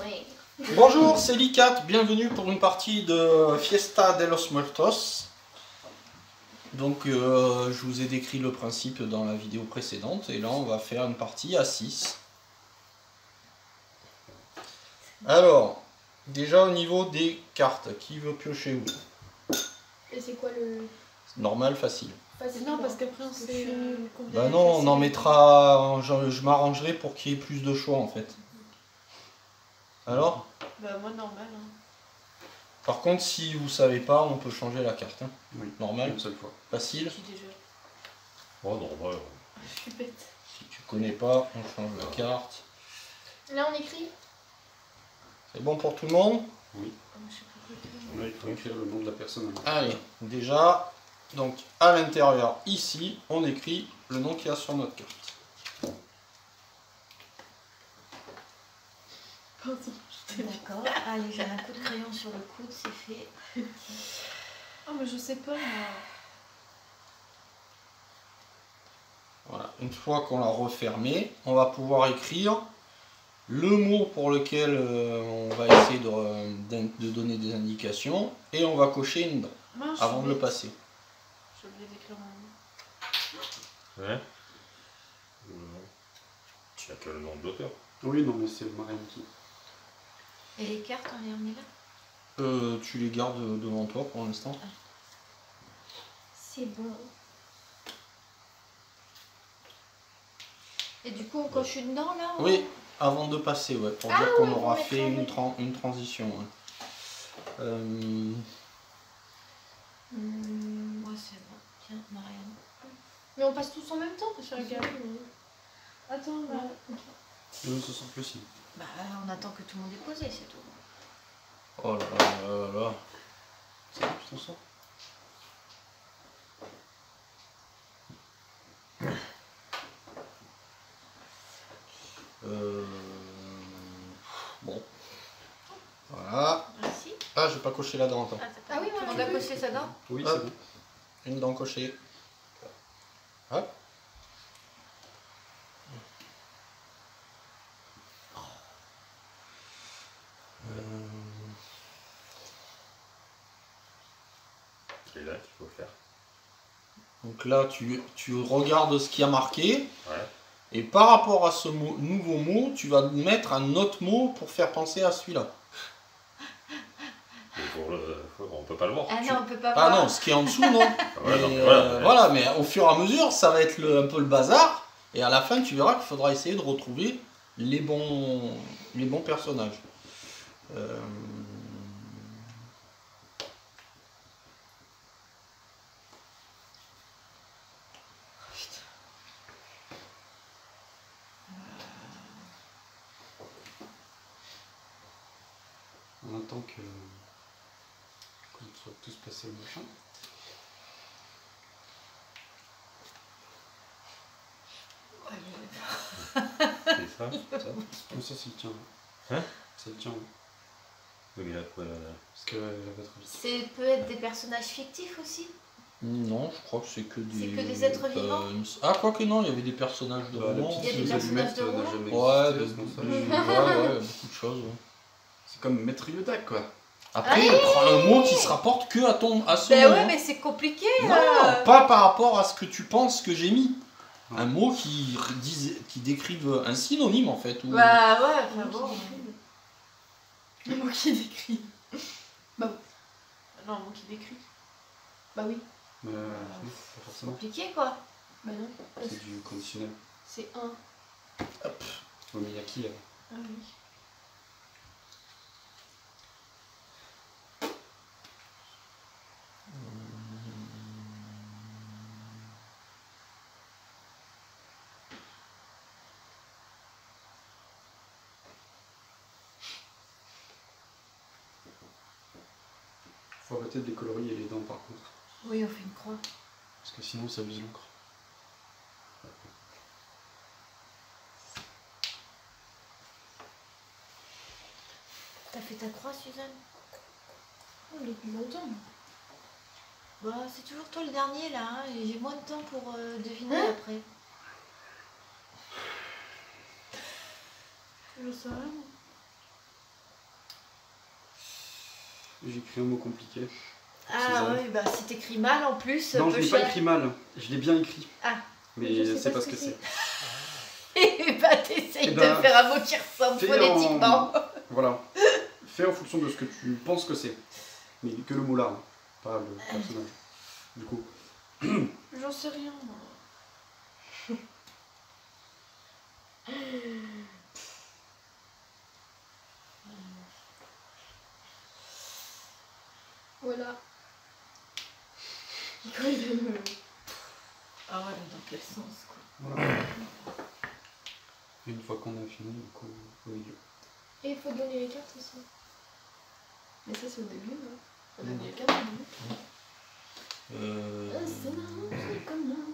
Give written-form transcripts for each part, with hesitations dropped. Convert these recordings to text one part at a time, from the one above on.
Ouais. Bonjour, c'est Licat, bienvenue pour une partie de Fiesta de los Muertos. Donc je vous ai décrit le principe dans la vidéo précédente et là on va faire une partie à 6. Alors, déjà au niveau des cartes, qui veut piocher où? Et c'est quoi le... Normal, facile. Non, parce qu'après on sait... Bah non, on en mettra, je m'arrangerai pour qu'il y ait plus de choix en fait. Alors? Bah moi normal. Hein. Par contre, si vous savez pas, on peut changer la carte. Hein. Oui, normal. une seule fois. Facile. Déjà. Oh non, ouais. Je suis bête. Si tu connais pas, on change la carte. Là on écrit. C'est bon pour tout le monde? Oui. Je sais pas quoi écrire. Là, il faut écrire le nom de la personne. Allez, déjà, donc à l'intérieur, ici, on écrit le nom qu'il y a sur notre carte. Pardon. D'accord, allez, j'ai un coup de crayon sur le coude, c'est fait. Ah mais je sais pas moi. Voilà, une fois qu'on l'a refermé, on va pouvoir écrire le mot pour lequel on va essayer de donner des indications et on va cocher une dent Mince, avant de le passer. J'ai oublié d'écrire mon nom. Ouais. Tu n'as que le nom de l'auteur. Oui, non, mais c'est le marin qui. Et les cartes, on les remet là? Tu les gardes devant toi pour l'instant. C'est bon. Et du coup, on coche une dent là? Oui, avant de passer, ouais, pour dire qu'on aura fait une transition. Ouais. Moi c'est bon. Tiens, Marianne. Mais on passe tous en même temps, parce que regarde. Attends, là. Oui, ce sera possible. Bah, on attend que tout le monde ait posé, c'est tout. Oh là là là là. C'est bon, tu t'en sors? Bon. Voilà. Merci. Ah, j'ai pas coché la dent, attends. Ah oui, on a coché sa dent? Oui, Hop. c'est bon. Une dent cochée. Hop. Et là, il faut faire. Donc là, tu regardes ce qui a marqué. Ouais. Et par rapport à ce nouveau mot, tu vas mettre un autre mot pour faire penser à celui-là. Mais on peut pas le voir. Ah non, on peut pas Ah voir. non, ce qui est en dessous, non. Ouais, Mais, non, mais voilà. voilà, mais au fur et à mesure, ça va être un peu le bazar. Et à la fin, tu verras qu'il faudra essayer de retrouver les bons personnages. On attend qu'on soit tous passés au machin. C'est ça. Comme ça, c'est le tien. Hein? C'est le tien, oui. Oui, mais là, quoi, là. Parce que la votre vie. C'est peut être des personnages fictifs aussi? Non, je crois que c'est que des... C'est que des êtres vivants? Ah, quoi que non, il y avait des personnages de romans. Il y a des personnages de romans? Ouais, beaucoup de choses. Ouais. C'est comme Maître Yoda, quoi. Après, prends un mot qui se rapporte que à ce Ben mot. ouais, hein. mais c'est compliqué. Non, pas par rapport à ce que tu penses que j'ai mis. Un mot qui décrive un synonyme en fait. Ou... Bah ouais, enfin bon. Le mot qui décrit. Bah non, le mot qui décrit. Bah oui. Mais non, pas forcément. Compliqué quoi. Bah non. C'est du conditionnel. C'est un. Hop. Oui, mais il y a qui là? Ah oui. Faut arrêter de décolorier les dents par contre. Oui, on fait une croix. Parce que sinon ça abuse l'encre. T'as fait ta croix, Suzanne? Oh, depuis longtemps. Bah, c'est toujours toi le dernier là, hein, et j'ai moins de temps pour deviner après. Je sais rien. J'ai écrit un mot compliqué. Ah Suzanne. oui, bah si t'écris mal en plus, Non, je peu l'ai pas cher. écrit mal. Je l'ai bien écrit. Ah. Mais Je sais c'est pas pas ce ce que que c'est. Et bah t'essayes Eh de ben, faire un mot qui ressemble fais phonétiquement. Voilà. Fais en fonction de ce que tu penses que c'est. Mais que le mot là, hein, pas le personnage. Du coup. J'en sais rien. moi. Voilà. Ah ouais, dans quel sens quoi. Voilà. Une fois qu'on a fini, du coup, au milieu. Et il faut donner les cartes aussi. Mais ça c'est au début, non? Faut donner les cartes au début. Ah, c'est marrant, c'est comme moi.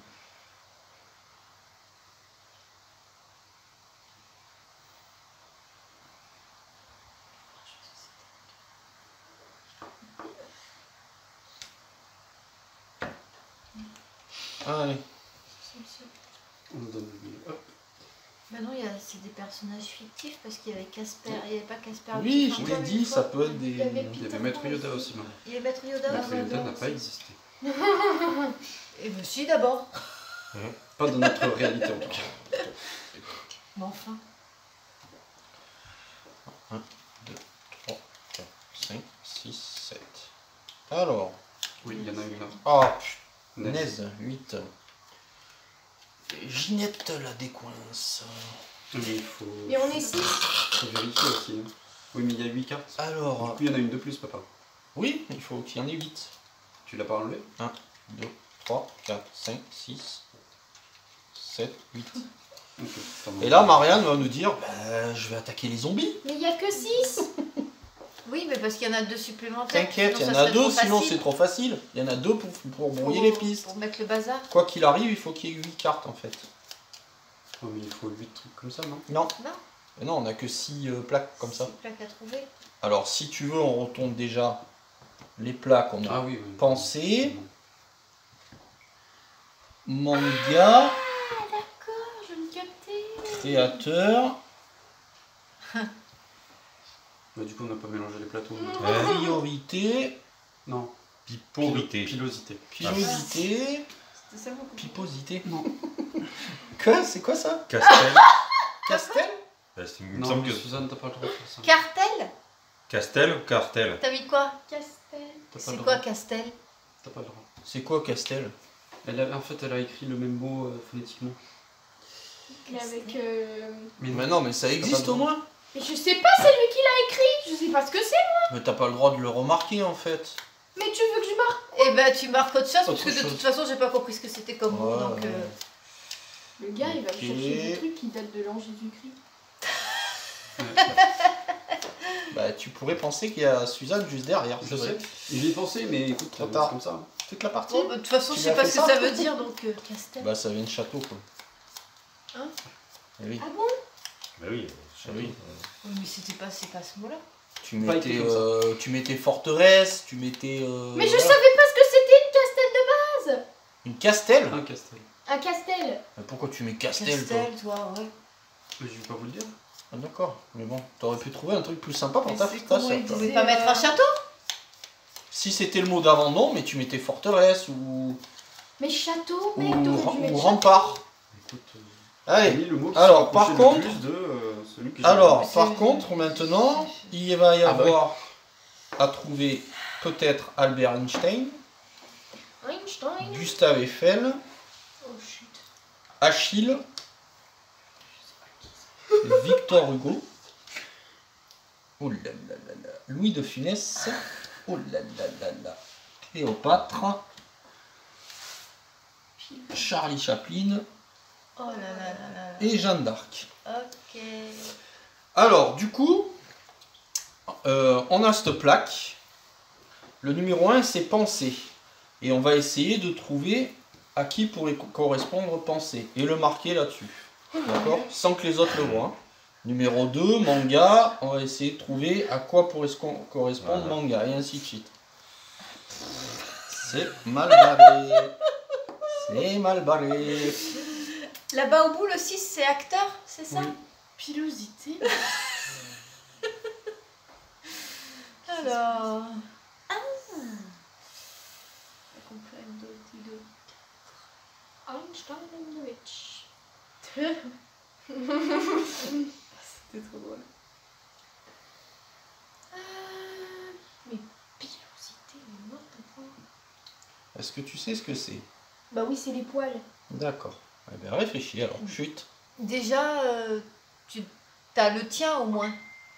Allez. On nous donne le milieu. Hop. Bah non, c'est des personnages fictifs parce qu'il y avait Casper, il n'y avait pas Casper. Oui, le je petit t'ai dit, ça peut être Il y avait des... Il y avait Maître Yoda aussi, non? Il y avait Maître Yoda Maître aussi. Yoda n'a pas existé. Et bah si d'abord. Pas dans notre réalité en tout cas. Mais enfin. 1, 2, 3, 4, 5, 6, 7. Alors. Oui, il y en a une là. Ah, Naise. punaise, 8. Ginette la décoince. Mais il faut. Et on est 6. faut vérifier aussi. Hein. Oui, mais il y a 8 cartes. Du Alors, coup, il y en a une de plus, papa. oui, il faut qu'il y en ait 8. Tu l'as pas enlevé? 1, 2, 3, 4, 5, 6, 7, 8. Ok, ça Et là, Marianne va nous dire, bah, je vais attaquer les zombies. Mais il n'y a que 6. Oui, mais parce qu'il y en a 2 supplémentaires. T'inquiète, il y sinon en ça a serait 2, trop sinon facile. c'est trop facile. Il y en a 2 pour brouiller les pistes. Pour mettre le bazar. Quoi qu'il arrive, il faut qu'il y ait 8 cartes en fait. Oh, mais il faut 8 trucs comme ça, non? Non. Non. Mais non, on a que 6 plaques comme ça. C'est plaque à trouver. Alors, si tu veux, on retourne déjà les plaques qu'on a Ah oui, oui. pensées. Manga, D'accord, je me captais. créateur, Bah, du coup, on n'a pas mélangé les plateaux. priorité, Non. Piporité. Pilosité. pilosité, C'était ça mon coup. piposité. Non. Quoi? C'est quoi ça? Castel. Castel? Il me Non, semble mais que Suzanne, t'as pas le droit de faire ça. Cartel. Castel ou Cartel. T'as mis quoi? Castel. T'as pas C'est le quoi droit. Castel? T'as pas le droit. C'est quoi Castel? En fait, elle a écrit le même mot phonétiquement. Mais avec. Mais non, mais ça existe au moins. Mais je sais pas, c'est lui qui l'a écrit. Je sais pas ce que c'est. Mais t'as pas le droit de le remarquer en fait. Mais tu veux que je marque? Eh ben tu marques autre chose parce Autre que de chose. toute façon j'ai pas compris ce que c'était comme mot. Ouais, Donc ouais. Le gars, il va Ok. me chercher des trucs qui datent de l'an Jésus-Christ. Bah tu pourrais penser qu'il y a Suzanne juste derrière. Je c'est vrai. sais. J'y ai pensé, mais écoute, Trop c'est tard. comme ça. hein. Toute la partie. Bon, bah, de toute façon Tu je lui sais as pas fait ce que ça ça veut dire donc Castel. Bah ça vient de château quoi. Hein? Eh oui. Ah bon? Bah oui. Ah oui. Oui, mais c'est pas ce mot là. Tu Pas mettais, écrit comme tu mettais forteresse, tu mettais. Mais je voilà. savais pas ce que c'était une castel de base. Une castel. Un castel. Un castel. Mais pourquoi tu mets castel toi? Castel, toi, ouais. Mais je vais pas vous le dire. Ah, d'accord, mais bon, t'aurais pu trouver un truc plus sympa pour Mais ta c'est ta comment sœur, il toi. Vous pouvez C'est, pas mettre un château? Si c'était le mot d'avant, non, mais tu mettais forteresse Mais château, ou, mec, t'aurais dû mettre château. rempart. Écoute, Allez, j'ai mis le mot qui alors, se par rapprochait le contre- plus de celui que j'ai alors c'est- par contre, maintenant, il va y Ah bah avoir à trouver peut-être Albert Einstein, Einstein. Gustave Eiffel, Oh shit. Achille, Victor Hugo, oh là là là là, Louis de Funès, oh là là là là, Cléopâtre, Charlie Chaplin Oh là là là là. et Jeanne d'Arc. Ok. Alors, du coup, on a cette plaque. Le numéro 1, c'est pensée. Et on va essayer de trouver à qui pourrait correspondre pensée. Et le marquer là-dessus. D'accord? Sans que les autres le voient. Numéro 2, manga. On va essayer de trouver à quoi pourrait correspondre Voilà. manga. Et ainsi de suite. C'est mal barré. C'est mal barré. Là-bas au bout, le 6, c'est acteur, c'est ça? Oui. Pilosité. Alors. Einstein and the Witch. C'était trop drôle. Mais pilosité, mais n'importe. Est-ce que tu sais ce que c'est? Bah oui, c'est les poils. D'accord. Eh bien, réfléchis alors. Chute. Déjà, tu as le tien au moins.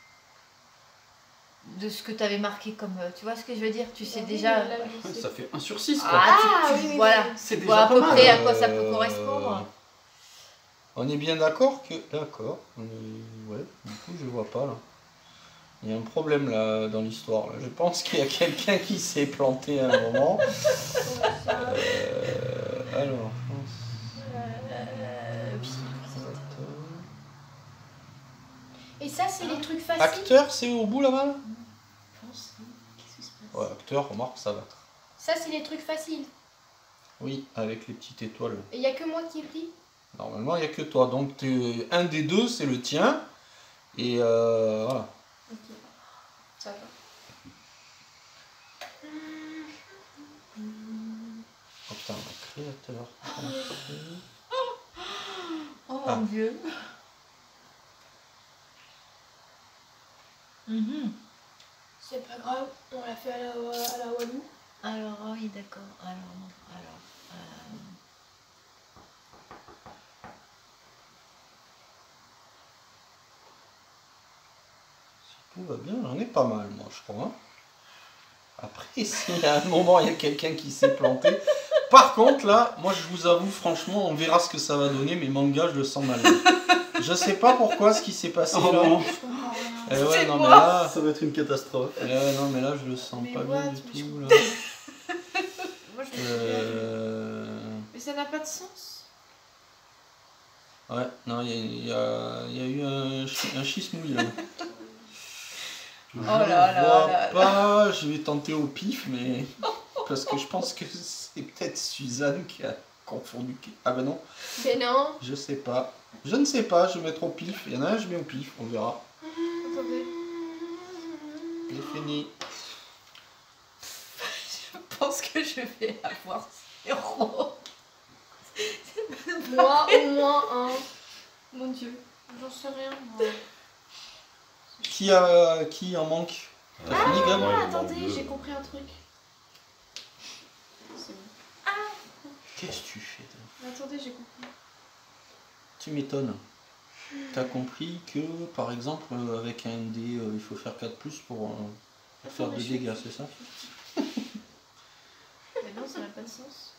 De ce que tu avais marqué comme. Tu vois ce que je veux dire? Tu sais déjà. Ça fait 1 sur 6 quoi. Ah, tu, oui, voilà. C'est Tu déjà vois à pas peu mal. près à quoi ça peut correspondre. On est bien d'accord que... D'accord. Ouais, du coup, je vois pas là. Il y a un problème là dans l'histoire. Je pense qu'il y a quelqu'un qui s'est planté à un moment. Alors... Et ça, c'est les trucs faciles. Acteur, c'est au bout là-bas là? Qu'est-ce qui se passe? Ouais, acteur, remarque, ça va. Ça, c'est les trucs faciles. Oui, avec les petites étoiles. Et il n'y a que moi qui ai pris. Normalement, il n'y a que toi. Donc, un des deux, c'est le tien. Et voilà. Ok. Ça va. Oh putain, un créateur. Oh Ah. mon dieu. C'est pas grave, on l'a fait à la Walou. Alors, ah oui, d'accord. Alors. Si tout va bien, j'en ai pas mal, moi, je crois. Après, si à un moment, il y a quelqu'un qui s'est planté. Par contre, là, moi, je vous avoue, franchement, on verra ce que ça va donner, mais manga, je le sens mal. Je sais pas pourquoi, ce qui s'est passé Oh là. non. Je comprends rien. Ouais, non, mais là... Ça va être une catastrophe. non, mais là, je le sens Mais pas what, bien du mais je tout, là. Moi, je me suis Euh... Mais ça n'a pas de sens. Ouais, non, il y a eu un schismouille là. Je Oh là là vois là pas, je vais tenter au pif, mais. Parce que je pense que c'est peut-être Suzanne qui a confondu. Ah ben non, Mais non. je sais pas. Je ne sais pas, je vais mettre au pif. Il y en a un, je mets au pif, on verra. Attendez. J'ai fini. Je pense que je vais avoir 0. Moi, au moins un. Mon dieu. J'en sais rien, moi. Qui en manque? T'as fini, Gab? ouais, Ah, il manque attendez, deux. j'ai compris un truc. C'est bon. Qu'est-ce que tu fais toi? Attendez, j'ai compris. Tu m'étonnes. T'as compris que, par exemple, avec un dé, il faut faire 4 plus pour faire Attends, 2 mais dégâts, c'est ça? Mais non, ça n'a pas de sens.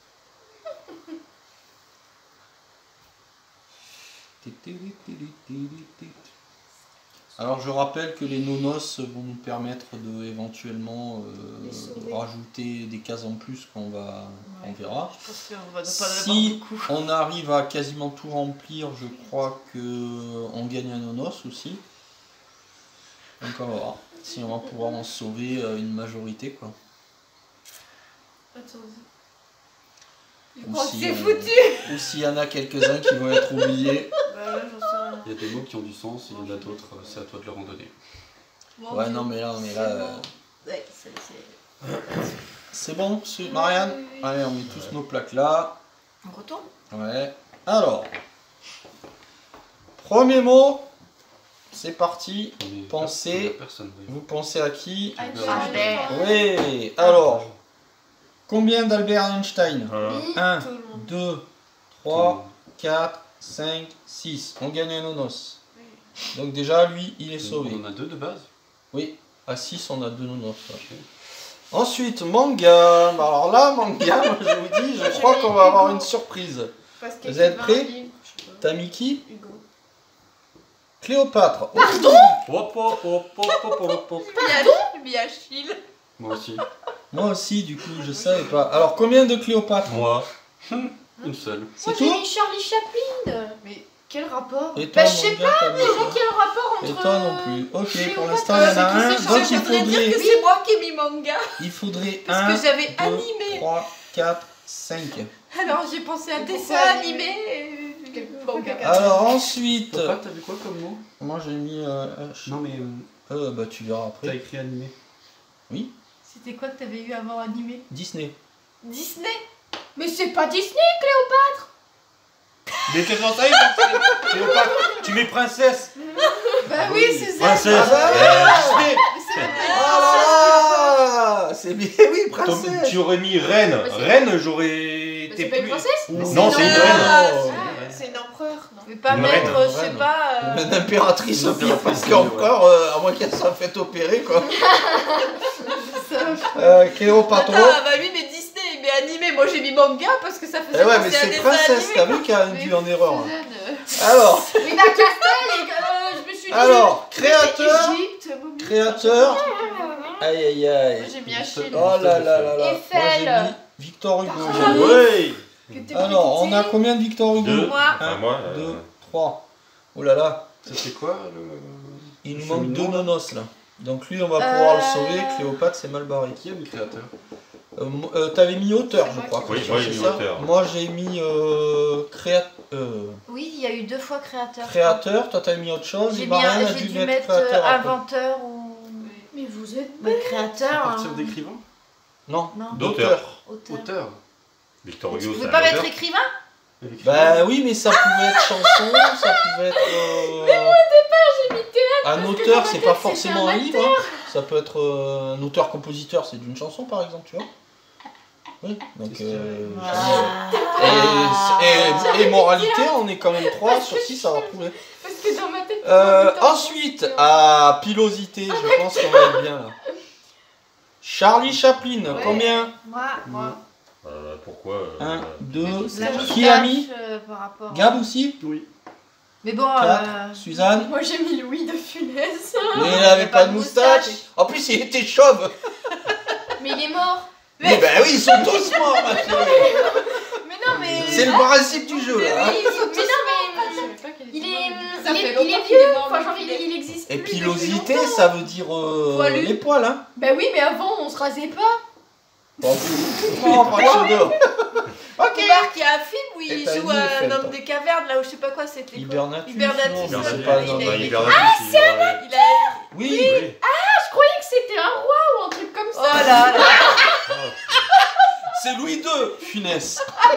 Alors je rappelle que les nonos vont nous permettre de éventuellement Les sauver. rajouter des cases en plus qu'on va, on verra. Je pense qu'on va pas Si beaucoup. on arrive à quasiment tout remplir, je crois que on gagne un nonos aussi. Donc on va voir si on va pouvoir en sauver une majorité quoi. Attendez. Je Ou crois que si c'est on- foutu. Ou s'il y en a quelques-uns qui vont être oubliés. Bah là, j'en sais rien. Il y a des mots qui ont du sens, il y en a d'autres, c'est à toi de leur en donner. Mon Ouais Dieu. non mais là Ouais, c'est- c'est bon, Marianne. Oui, oui. Allez on met tous nos plaques là. On retourne. Ouais. Alors, premier mot, c'est parti. Mais Pensez. personne. Oui. Vous pensez à qui? Albert. Oui. Alors, combien d'Albert Einstein? Oui, 1, tout le monde. 2, 3, 4, 5, 6. On gagne un nonos. Oui. Donc déjà, lui, il est sauvé. On en a 2 de base. Oui, à 6, on a 2 nonos. ouais. Ok. Ensuite, manga. Alors là, manga, moi, je vous dis, je crois qu'on va avoir une surprise. Parce Vous êtes qu'écrivain, prêts? livre, je sais pas. T'as mis qui? Hugo. Cléopâtre. Hop, hop, hop, hop, hop, hop, hop. Il y a Achille. Moi aussi. Moi aussi, du coup, je savais pas. Alors, combien de Cléopâtre? Moi. Une seule. C'est Moi, j'ai tout? mis Charlie Chaplin. Mais quel rapport? Et toi, Bah, je sais manga, t'as mis quoi? Quel rapport entre... Et toi non plus. Ok, Cléopâtre, pour l'instant, il y en a c'est un. qui, c'est Donc, Charles il voudrais dire faudrait, que c'est moi qui ai mis manga. il faudrait Parce 1, que j'avais 2, animé. 3, 4, 5. Alors j'ai pensé à Et dessin pourquoi animé. Quel Manga. Alors, ensuite, Toi, t'as vu quoi comme mot? moi j'ai mis. Non, mais bah, tu verras t'as après. écrit animé. Oui. C'était quoi que t'avais eu avant animé? Disney. Disney. Mais c'est pas Disney, Cléopâtre. Mais qu'est-ce qu'on sait, Cléopâtre? Tu mets princesse. Bah oui, c'est ça. Princesse. Ah bah Disney. Ah là, c'est bien, oui, princesse. Tu aurais mis reine. Mais c'est- Reine, j'aurais été C'est pas une plus. princesse? Non, c'est une Ah, reine. C'est une empereur, non? Je vais pas Une mettre, reine, je sais reine. pas. Une impératrice au pire, parce Impératrice, qu'encore, à moins qu'elle soit faite opérer, quoi. Ça... Cléopâtre. Attends, bah lui, mais Disney, mais animé. Moi, j'ai mis manga parce que ça faisait Eh ouais, mais penser à c'est des princesse, animés. t'as vu qu'elle a induit en erreur. Hein. Suzanne, Alors, Oui, bah Castel, et je me suis dit. alors, créateur, Égypte, Moby. créateur. Aïe aïe Moi, aïe. j'ai mis Achille. Oh là là là là. Eiffel. Moi j'ai mis Victor Hugo. Ah, j'ai mis. Oui. Que t'es Alors, on a petite. combien de Victor Hugo? 2. Moi. Enfin, moi. 2, 3. Oh là là, Ça c'est quoi le... il nous Le manque 2 cheminement, là nonos là. Donc lui, on va pouvoir le sauver. Cléopâtre, c'est mal barré. Qui a mis créateur? T'avais mis auteur, C'est je moi crois. qui Oui, Christian, moi, j'ai c'est mis ça auteur. Moi, j'ai mis Oui, il y a eu 2 fois créateur. créateur. Toi, t'avais mis autre chose. J'ai Et mis Marianne a j'ai dû dû mettre mettre créateur. après. inventeur ou Mais vous êtes. créateur. À partir hein. d'écrivain? Non, Non, D'auteur. auteur. Auteur. Victor Tu Hugo, pouvais c'est pas un mettre auteur. écrivain? Bah oui, mais ça pouvait être chanson, ça pouvait être. Mais moi au départ j'ai mis théâtre. Un auteur, dans c'est ma pas tête, forcément c'était un un livre. Hein. Ça peut être un auteur-compositeur, c'est d'une chanson par exemple, tu vois. Oui, donc. Et moralité, on est quand même 3 sur 6 à avoir trouvé. Parce que dans ma tête. Ensuite, à pilosité, je pense qu'on va être bien là. Charlie Chaplin, Ouais. combien? Moi. Pourquoi 1, 2, La qui a mis moustache, par rapport. Gab aussi? Oui. Mais bon, 4, Suzanne? Moi j'ai mis Louis de Funès. Mais il avait pas de moustache. En plus, il était chauve. Mais il est mort. Mais ben oui, ils sont tous morts, ma fille. Mais non, mais. C'est le principe du jeu, là. hein. Mais non, mais. Il est. Ça fait Il est longtemps qu'il vieux. est mort, Enfin, le genre, filet. il existe. Et plus pilosité, depuis longtemps. ça veut dire Poilu. les poils, hein. Bah oui, mais avant on se rasait pas. Bon, franchement. Ok. Marc, il y a un film où Et il t'as joue dit, à un Eiffel, homme toi. des cavernes, là où je sais pas quoi c'était. Hibernatus. Hibernatus, non, mais ça, c'est pas il non, a- non. il- Il a... Oui. Je croyais que c'était un roi ou un truc comme Oh ça. là là. C'est Louis II, Funès.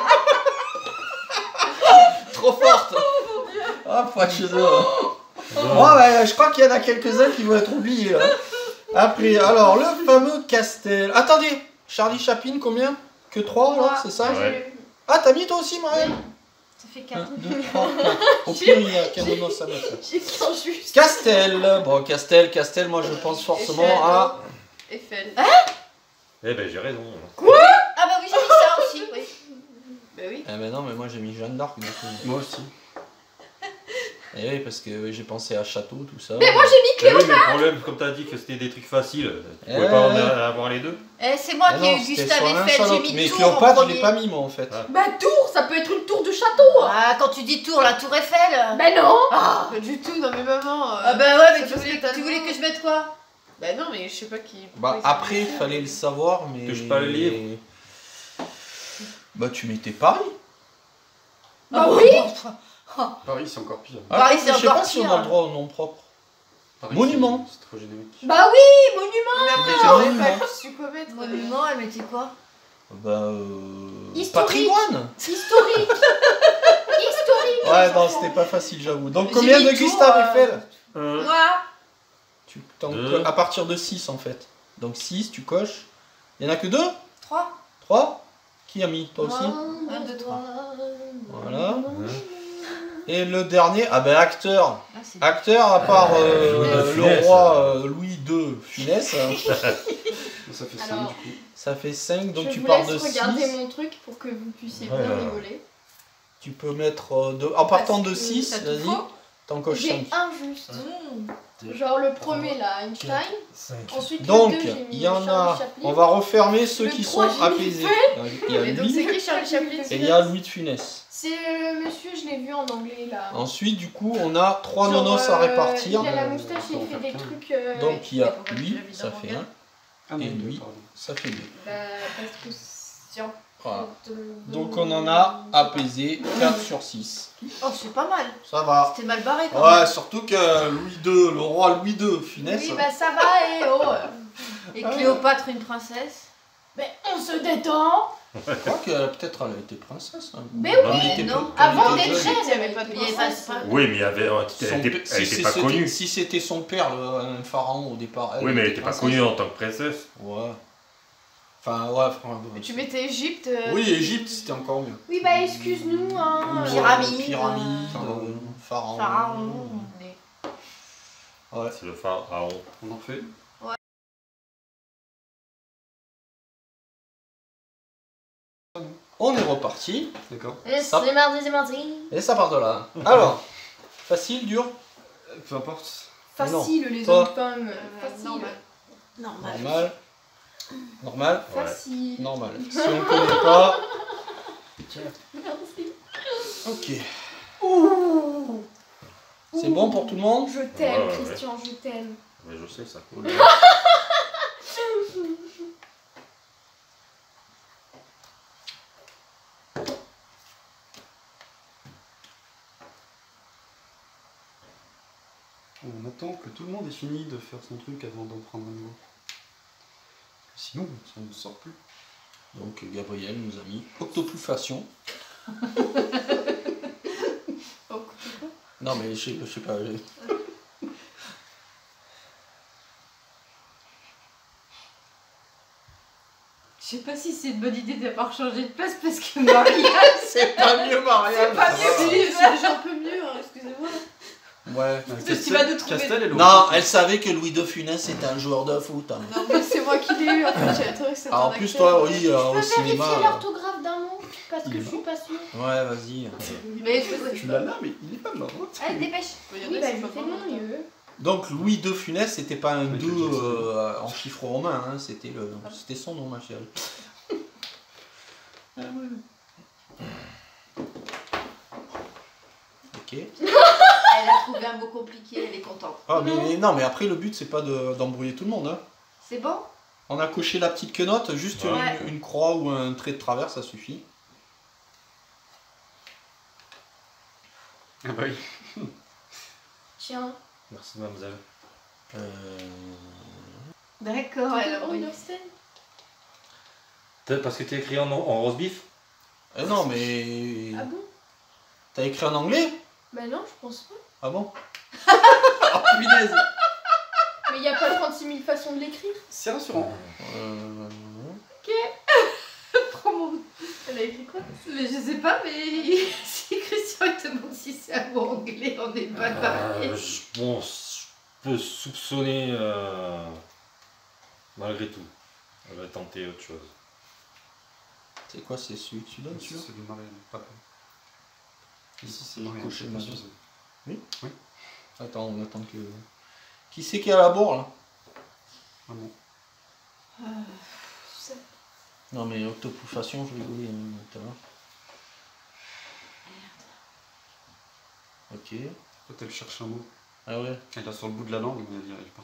Trop forte. Ah, pas de chez eux. Moi, ouais, je crois qu'il y en a quelques-uns qui vont être oubliés là. Après, alors, le fameux Castel. Attendez, Charlie Chaplin, combien? Que 3 alors, c'est ça? Ouais. Ah, t'as mis toi aussi, Marianne? Ça fait 1, 4. 2, 3, 4. Au pire, il y a Canonos à mettre. J'ai qu'un juste. Castel. Bon, Castel, moi je pense forcément à. Eiffel. Eh ben, j'ai raison. Ah bah oui, j'ai mis ça aussi. Oui. Bah oui. Eh ben non, mais moi j'ai mis Jeanne d'Arc du coup. Moi aussi. Eh oui, parce que j'ai pensé à Château, tout ça. Mais moi j'ai mis Eh oui, mais le problème, comme t'as dit que c'était des trucs faciles, tu pouvais pas en avoir les deux. Eh, c'est moi Ah qui ai non, eu c'était Gustave sur l'un Eiffel, sur j'ai l'autre. mis Mais Tour en Cléopâtre, je premier. l'ai pas mis moi en fait. Ah. Bah tour, ça peut être une tour de château. Ah, quand tu dis tour, la tour Eiffel. Bah non. Ah, Pas du tout, non mais maman. ah bah ouais, mais ça tu passe voulais, totalement. tu voulais que je mette quoi? Bah non, mais je sais pas qui. Bah après, il fallait le savoir, mais. Touche pas le livre. Bah tu mettais Paris. Bah oui. Paris, c'est encore pire. Ah, Paris, c'est je sais encore pas si on pire. a le droit au nom propre. Paris, Monument. C'est trop générique. Bah oui, monument. Tu Mais mettais après, monument. pas su quoi mettre. Monument, elle mettait quoi? Bah. Historique. Patrimoine. Historique. Historique. Ouais, non, c'était pas facile, j'avoue. Donc J'ai combien mis de Tours, Gustave Eiffel? Moi. Deux. À partir de 6 en fait. Donc 6, tu coches. Il y en a que 2? 3. 3? Qui a mis? Toi aussi? 1, 2, 3. Voilà. Et le dernier, ah ben acteur. Ah, c'est Acteur, à part Louis de le Funès. roi Louis II Funès, Ça fait 5 Alors, du coup. ça fait 5, donc je tu vous pars laisse de 6. regarder mon truc pour que vous puissiez Ouais, bien ouais. rigoler. Tu peux mettre, en partant de Parce que 6, ça te vas-y, faut. t'en coches 5. J'ai un juste. Genre le premier là, Einstein. Ensuite Donc, le 2, j'ai mis il y en Charlie a, Chaplin. on va refermer ceux Le qui 3, sont j'ai mis apaisés. Il y a Et donc lui, c'est écrit Charlie Chaplin. et il y a Louis de Funès. C'est monsieur, je l'ai vu en anglais là. Ensuite, du coup, on a 3 Genre, nonos à répartir. Il a la moustache et il On fait va des faire trucs. Donc, il y a pourquoi tu lui, l'as mis ça dans fait mon 1, Ah non, Et deux, lui. pardon. ça fait 2. Bah, parce que c'est en Voilà. fait, Donc, on en a apaisé 4 sur 6. Oh, c'est pas mal. Ça va. C'était mal barré quand même. Ouais, surtout que Louis II, le roi Louis II Funès. Oui, bah ça va et oh. Et Cléopâtre, une princesse. Mais on se détend. Je crois qu'elle peut-être elle a été princesse. Hein. Mais Quand oui, elle était non. peu- quand elle Avant était d'être jeune. reine, il n'y avait pas de Il y avait princesse. pas- Oui, mais il y avait, Son elle père- était si pas c'était- connue. Si c'était son père, un pharaon au départ. Oui, mais elle était pas princesse. connue en tant que princesse. Ouais. Enfin, ouais, Mais tu mettais Égypte. Oui, Égypte, c'était encore mieux. Oui, bah excuse-nous, hein. Pyramide, Pyramide, pharaon. Pharaon. Ouais. C'est le pharaon. On en fait. On est reparti. D'accord. Ça- C'est mardi. Et ça part de là. Alors, facile, dur, Peu importe. Facile, les Toi. autres pommes. Facile. Normal. normal. Normal, Ouais. Facile. normal. Si on connaît pas. Merci. Ok. C'est bon pour tout le monde? Je t'aime, Ouais. Christian, je t'aime. Mais je sais, ça. On attend que tout le monde ait fini de faire son truc avant d'en prendre un nouveau. Sinon, ça ne sort plus. Donc Gabriel nous a mis octopufation. Non mais je sais pas. Je sais pas si c'est une bonne idée d'avoir changé de place parce que Maria. C'est pas mieux Marianne. Pas ça mieux, va. c'est déjà un peu mieux, hein, excusez-moi. Ouais. que tu vas nous trouver- Castel, elle Non, elle savait que Louis de Funès était un joueur de foot. Hein. Non, mais c'est moi qui l'ai eu, en fait, j'avais trouvé que c'était Alors, un en plus acteur. toi, oui, au cinéma. Vérifier l'orthographe d'un mot, parce que Il est je suis pas sûre. Ouais, vas-y. Mais je Tu l'as là, mais il est pas mort. Allez, dépêche. Oui, Oui, bah, bah, je fais de mon mieux. Donc Louis de Funès, c'était pas un Oui, 2 je sais. en chiffre romain, hein, c'était son nom, ma chérie. Ok. Elle a trouvé un mot compliqué, elle est contente. Ah, mais non, mais après, le but, c'est pas d'embrouiller tout le monde. Hein. C'est bon? On a coché la petite quenotte, juste Ouais. une croix ou un trait de travers, ça suffit. Ah bah oui. Tiens. Merci, mademoiselle. D'accord, elle a envoyé. Understand. Peut-être parce que tu écrit en rose beef. Non, mais. Ah bon? T'as écrit en anglais? Bah non, je pense pas. Ah bon? Oh punaise! Mais y a pas 36 000 façons de l'écrire. C'est rassurant. Comment? Elle a écrit quoi? Mais je sais pas, mais si Christian il te demande si c'est un mot anglais, on n'est pas pareil. Bon, je peux soupçonner malgré tout. Elle va tenter autre chose. C'est quoi, c'est celui que tu donnes, celui-là? C'est de Marianne, pas ici c'est Marianne. Couché, c'est pas Marianne. Suzanne. Oui? Attends, on attend que. Qui c'est qui a la bourre là? Ah bon. Non, mais octopufation, je rigolais tout à l'heure. Ok. Peut-être elle cherche un mot. Ah ouais. Elle l'a sur le bout de la langue, mais elle n'y arrive pas.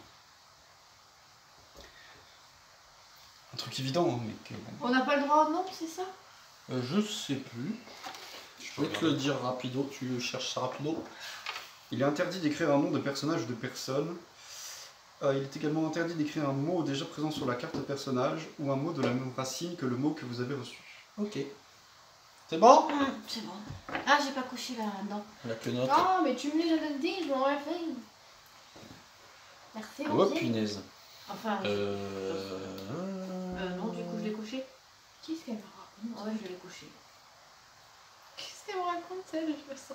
Un truc évident, hein, mais que bon. On n'a pas le droit au nom, c'est ça? Je sais plus. Je vais te le dire rapido, tu cherches ça rapido. Il est interdit d'écrire un nom de personnage ou de personne. Il est également interdit d'écrire un mot déjà présent sur la carte personnage ou un mot de la même racine que le mot que vous avez reçu. Ok. C'est bon? C'est bon. Ah, j'ai pas couché là-dedans. La quenotte. Ah, mais tu me l'as dit, je m'en réveille. Merci, Oh ok. punaise. Enfin, Euh... non, du coup, je l'ai couché. Qu'est-ce qu'elle me raconte? Ouais, je l'ai couché. Qu'est-ce qu'elle me raconte, elle? Je me sens.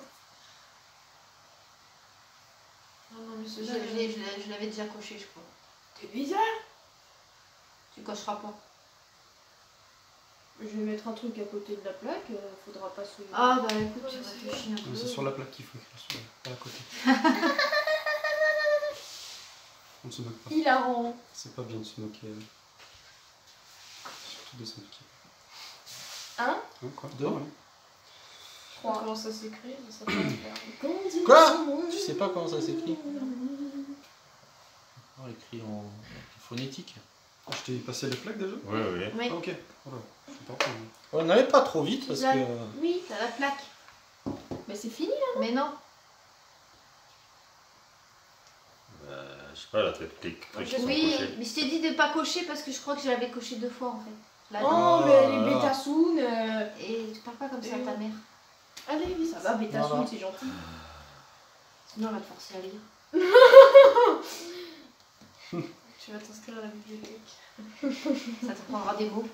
Non, non, mais Je c'est ça. je l'avais déjà coché, je crois. C'est bizarre. Tu cocheras pas. Je vais mettre un truc à côté de la plaque, faudra pas se... Ah, bah écoute, Ouais, tu c'est réfléchis un peu. C'est sur la plaque qu'il faut écrire, pas à côté. On ne se moque pas. Hilarant. C'est pas bien de se moquer. Surtout de se moquer. Un, Quoi? Deux. Ah ouais. trois. Comment ça s'écrit? Ça peut le faire. Quoi? Tu sais pas comment ça s'écrit? On écrit en phonétique. Je t'ai passé les plaques déjà? Oui, oui. Oui, Ah ok. Voilà. Je sais pas pourquoi. On n'allait pas trop vite parce Là. que. oui, t'as la plaque. Mais c'est fini. Mais non. Je sais pas, là, les trucs qui sont Oui, cochés. mais je t'ai dit de pas cocher parce que je crois que je l'avais coché 2 fois en fait. Là, Oh, mais elle est bêta soon. Et tu parles pas comme ça à ta mère. Allez, oui, ça va, bêta Voilà. soon, c'est gentil. Sinon, on va te forcer à lire. Tu vas t'inscrire à la bibliothèque. Ça te prendra des mots.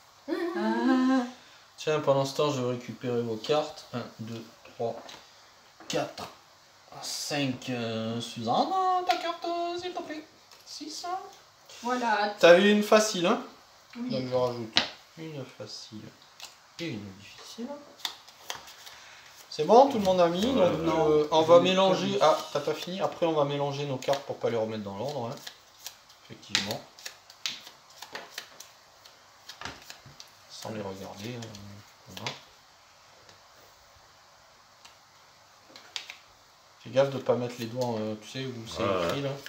Tiens, pendant ce temps, je vais récupérer vos cartes. 1, 2, 3, 4, 5. Suzanne, ta carte, s'il te plaît. 6. Voilà. T'as eu une facile, hein? Oui. Donc je rajoute une facile et une difficile. C'est bon, tout le monde a mis. Donc, non. on va mélanger. Ah, t'as pas fini? Après, on va mélanger nos cartes pour pas les remettre dans l'ordre. Hein. Effectivement. Sans les regarder. Voilà. Fais gaffe de pas mettre les doigts, tu sais, où c'est écrit là.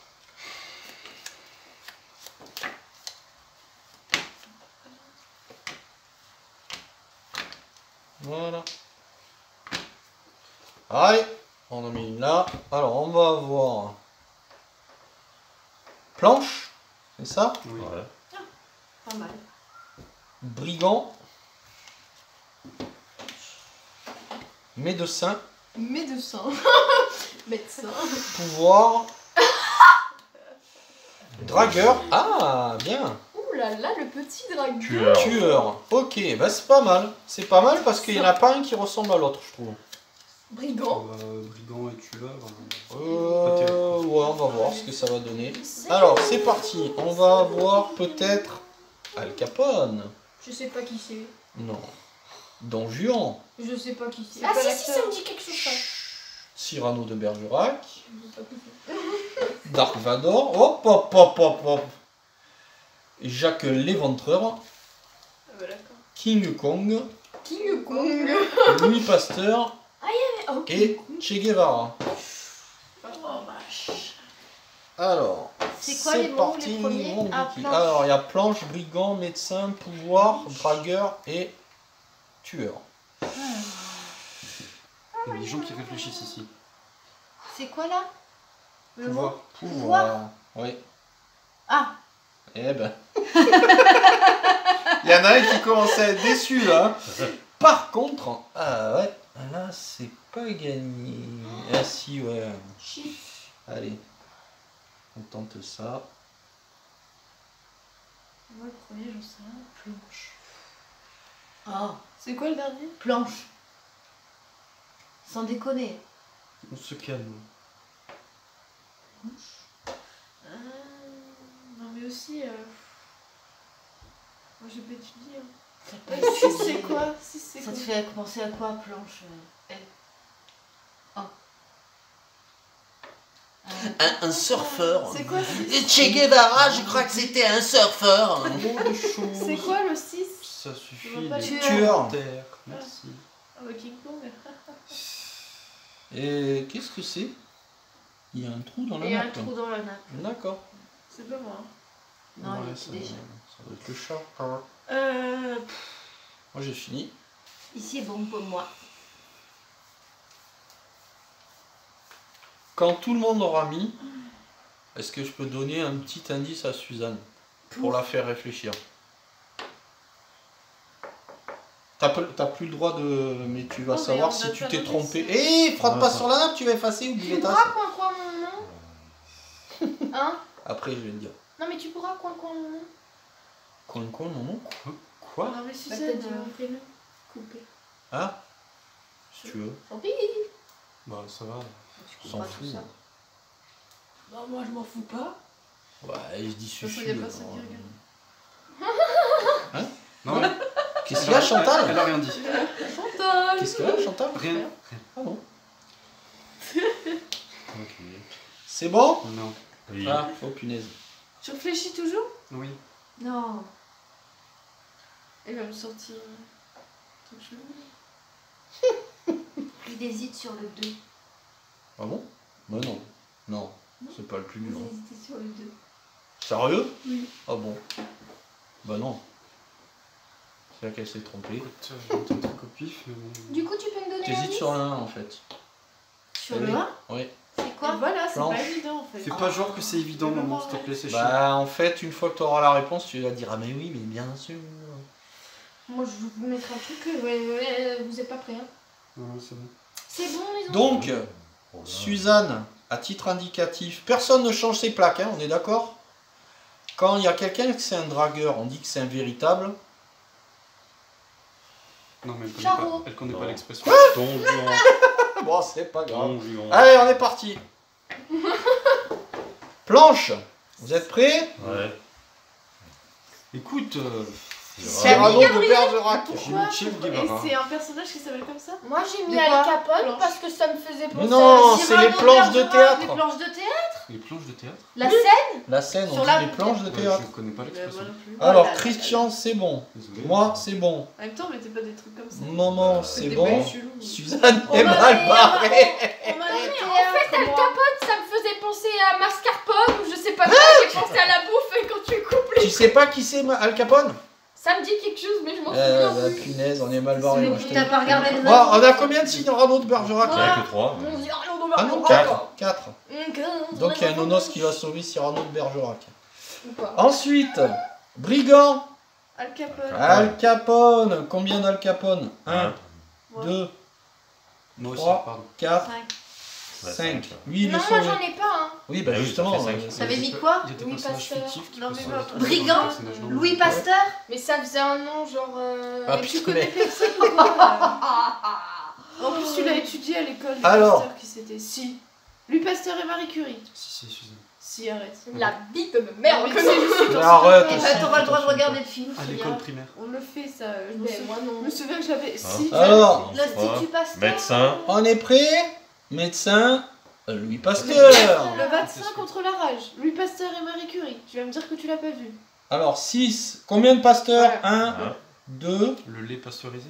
Voilà. Allez, on en met une là. Alors, on va avoir planche, c'est ça? Oui. Ouais. Pas mal. Brigand, médecin, Médecin. Médecin. pouvoir, dragueur. Ah, bien. Ouh là là, le petit dragon. Tueur. Tueur. Ok, bah c'est pas mal. C'est pas mal parce qu'il n'y en a pas un qui ressemble à l'autre, je trouve. Brigand. Brigand et tueur. Ouais, on va voir ce que ça va donner. Alors, c'est parti. On va avoir peut-être Al Capone. Je sais pas qui c'est. Non. Don Juan. Je sais pas qui c'est. Ah Pas si, si, l'acteur. ça me dit quelque chose ça. Cyrano de Bergerac. Je sais pas qui c'est. Dark Vador. Hop, hop, hop, hop, hop. Jacques l'Éventreur. Ah bah d'accord. King Kong. King Kong. Louis Pasteur. Oh, Et Che Guevara. oh vache. Alors, C'est quoi les mots, les premiers? mon Ah, wiki. planche. Alors, il y a planche, brigand, médecin, pouvoir, dragueur et tueur. Il y a des gens qui réfléchissent ici. C'est quoi là? Le Pouvoir. mot? Pouvoir. Oui. Ah, Eh ben. Il y en a un qui commence à être déçu là. Par contre, ah ouais, là c'est pas gagné. Ah si, ouais. Chiffre. Allez, on tente ça. Moi le premier, j'en sais rien. Planche. oh, C'est quoi le dernier? planche. Sans déconner. On se calme. Non mais aussi. Moi j'ai pas étudié. Hein. Ça peut Si être- c'est quoi? Si c'est Ça quoi? te fait penser à quoi, planche? Un surfeur. C'est quoi? Che Guevara, je crois que c'était un surfeur. C'est quoi le 6? Ça suffit. Je vois pas les les tueurs. terres. Merci. Ah bah King Kong. Et qu'est-ce que c'est? Il y a un trou dans la Il y a un nappe. trou dans la nappe. D'accord. C'est pas moi. Non, Ouais, il ça- était déjà. Ça doit être le chat. Moi j'ai fini. Ici est bon pour moi. Quand tout le monde aura mis, est-ce que je peux donner un petit indice à Suzanne pour la faire réfléchir? T'as plus le droit de... Mais tu vas Oh, mais savoir on si va tu faire t'es un trompé. essai. Eh, frotte Ah, pas ça. sur la nappe, tu vas effacer, oublie Tu les tasses. pourras coin mon nom? Hein? Après je vais te dire. Non mais tu pourras coin mon nom? Quoi, mon nom? Quoi? Non mais si Bah, c'est peut-être, mon prénom. Coupé. Ah, si tu veux. Tant pis. Bah ça va. Tu S'en comprends fout. tout ça. Non moi je m'en fous pas. Ouais, je dis toute façon, suffit. y a personne qui regarde. Non, Qu'est-ce qu'il y a, Chantal? Elle a rien dit. Chantal. Qu'est-ce qu'il y a, Chantal? Rien. Ah bon. Ok. C'est bon? Non. Oui. Ah, oh punaise. Tu réfléchis toujours? Oui. Non. Elle va me sortir un truc chelou. Il hésite sur le 2. Ah bon? Bah non. Non, c'est pas le plus Il dur. hésite sur le 2. Sérieux? Oui. Ah bon? Bah non. C'est là qu'elle s'est trompée. Écoute, j'ai un truc au pif, mais bon. Du coup, tu peux me donner T'hésites l'indice sur un 1 en fait. Sur Eh le oui. 1? Oui. C'est quoi? Voilà, c'est Planche. pas évident en fait. Fais pas genre que c'est évident, maman, s'il te plaît, c'est chiant. Bah en fait, une fois que tu auras la réponse, tu vas dire ah mais oui, mais bien sûr. Moi, je vais vous mettre un truc que vous êtes pas prêts. Hein. Ouais, c'est bon. C'est bon, les enfants. Donc, Suzanne, à titre indicatif, personne ne change ses plaques, hein, on est d'accord? Quand il y a quelqu'un que c'est un dragueur, on dit que c'est un véritable. Non, mais elle Charo. connaît pas, elle connaît pas l'expression. Don Juan. Bon, c'est pas grave. Don Juan. Allez, on est parti. Planche, vous êtes prêts? Ouais. Écoute, Cyrano de Bergerac. j'ai mis Che Et Guevara. c'est un personnage qui s'appelle comme ça? Moi, j'ai mis De Al quoi? Capone Planche. parce que ça me faisait penser Non, à c'est Cyrano les planches de Bergerac. théâtre. Les planches de théâtre. Les planches de théâtre? La scène. La scène, on Sur dit la les planches de Ouais, théâtre. je connais pas Moi l'expression. non plus. Alors, Oh là là. Christian, c'est bon. Désolé. Moi, c'est bon. En même temps, mettez pas des trucs comme ça. Maman, c'est Des bon. bruits chelous. Suzanne On est m'a mal dit- barrée. On m'a dit, en fait, Al Capone, ça me faisait penser à mascarpone ou je sais pas quoi. J'ai pensé à la bouffe et quand tu coupes les... Tu sais pas qui c'est Al Capone? Ça me dit quelque chose, mais je m'en souviens Bah, plus. punaise, on est mal barré. moi, je te T'as dis. pas regardé le Bon, on a combien de Cyrano de Bergerac? Il y en a que 3. Mon Dieu, Ah non, 4. Donc il y a un nonos qui va sauver Cyrano de Bergerac. Ou pas. Ensuite, Brigand. Al Capone. Al Capone. Combien d'Al Capone? 1, Ouais. 2, Moi aussi, 3, pardon. 4, 5. 5. Lui, il est Non, moi sauvé. j'en ai pas, hein. Oui, bah Ah oui, justement. ça fait 5. T'avais mis quoi? Il y a des Louis personnages Pasteur. fictifs qui Non, peuvent mais se pas- retrouver Brigand. dans des personnages normaux. Louis Pasteur. Mais ça faisait un nom genre... Ah, Mais tu putain, connais mais- personne ou quoi? En plus, tu l'as étudié à l'école. Louis Alors. Pasteur, qui c'était? Si. Louis Pasteur et Marie Curie. Si, Suzanne. Si, arrête. La bite de ma mère. Mais c'est juste Mais arrête Eh aussi. ben, t'auras le droit de regarder le film. À c'est l'école bien. primaire. On le fait ça. Je me Mais souviens- moi je non. me souviens que je l'avais. Si. Alors. L'Institut Pasteur. Médecin. On est prêt? Médecin, Louis Pasteur. Le vaccin contre la rage. Louis Pasteur et Marie Curie. Tu vas me dire que tu l'as pas vu. Alors, 6. Combien de pasteurs? Voilà. 1, Hein. 2, Le lait pasteurisé.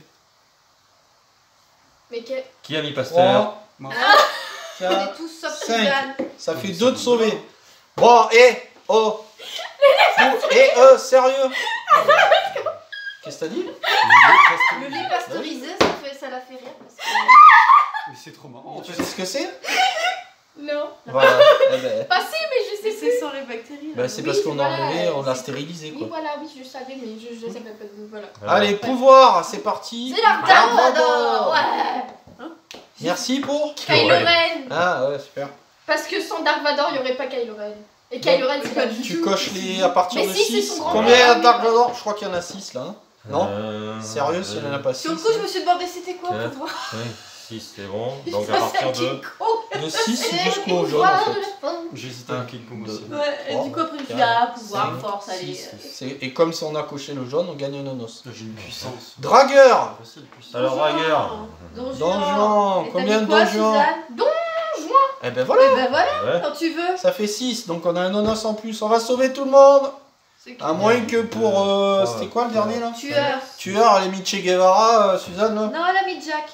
Mais que... Qui a mis Pasteur? 3, Moi. On est 4. tous sauf 5. Suzanne. Ça fait Mais 2 de c'est sauvés. Bon, oh. Sérieux. Qu'est-ce que t'as dit? Le lait pasteurisé, ça l'a fait rire. Parce que... Mais c'est trop marrant en Tu fait. sais ce que c'est? Non. Voilà. Eh ben, Ah si, mais je sais C'est sans les bactéries. bah, là. c'est Oui, parce qu'on a voilà, enlevé, on l'a c'est- stérilisé Oui, quoi. voilà, oui, je savais, mais je savais pas. Voilà. Allez, pouvoir, c'est parti. C'est la Dark Ouais. Merci pour. Kylo Ren. Ah ouais, super. Parce que sans Dark Vador, il n'y aurait pas Kylo Ren. Et Kylo Ren, c'est pas du Tu tout. coches les à partir Mais de si, c'est 6. son grand Combien frère. Dark Vador? Je crois qu'il y en a 6 là. Hein. Non Euh, Sérieux, s'il n'y en a pas 6. Sur le coup, je me suis demandé c'était quoi pour Quatre. voir. 5, 6, c'est bon. Donc à partir de. De 6 C'est jusqu'au une jaune en voix fait. de la fin. J'hésitais Un, à King Kong deux. aussi. Ouais, et du coup, après, je me suis dit, Quatre, ah, pouvoir, cinq, force, allez. six. Et comme si on a coché le jaune, on gagne un nonos. J'ai une puissance. Dragueur. Facile, puissance. Alors, Ragueur. Donjon. Et t'as Combien mis de quoi, donjons? Suzanne Eh ben voilà. Eh ben voilà, Ouais. quand tu veux. Ça fait 6, donc on a un nonos en plus. On va sauver tout le monde. C'est qui À moins que pour. Trois, C'était quoi le dernier là? Tueur. Tueur, elle a mis Che Guevara, Suzanne là. Non, elle a mis Jack.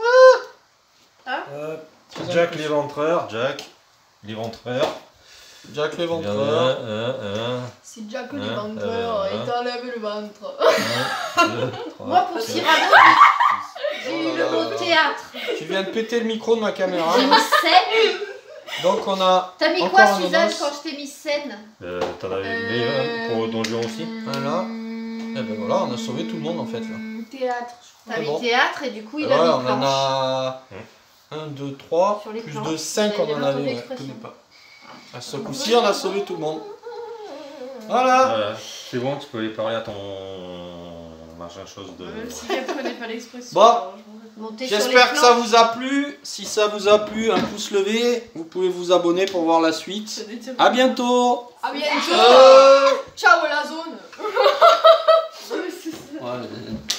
Suzanne, Jack l'éventreur. Jack l'éventreur. Jack Il y en a l'éventreur. Si Jack Hein, l'éventreur, il t'enlève le ventre. 2, 3. Moi, pour Cyrano, j'ai eu le Oh là mot là. théâtre. Tu viens de péter le micro de ma caméra. J'ai mis scène. Donc on a. T'as mis Encore quoi, un Suzanne, nonos. quand je t'ai mis scène? T'en avais mis un pour Donjon aussi. Voilà. Eh ben voilà, on a sauvé tout le monde en fait là. Théâtre, je crois. T'as Ah mis bon. théâtre et du coup, il Ouais, a mis on en planche. a 1, 2, 3, Sur les plus planches. de 5 Il y on a en une avait. autre Ouais. Je expression. connais pas. À ce coup-ci, on a sauvé tout le monde. Voilà. Voilà. C'est bon, tu peux aller parler à ton machin chose de. Même si elle connaît pas l'expression. Bon. alors je m'en vais. Monter sur les J'espère que ça planches. vous a plu. Si ça vous a plu, un pouce levé. Vous pouvez vous abonner pour voir la suite. Ça détire. À bientôt. Ah bientôt. Euh, Ciao la zone. Ouais, c'est ça. ouais,